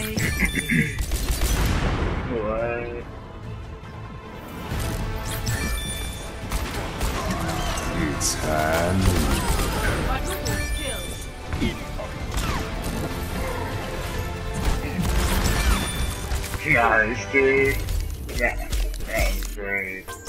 What? It's hand. Nice, dude. Yeah, that was great.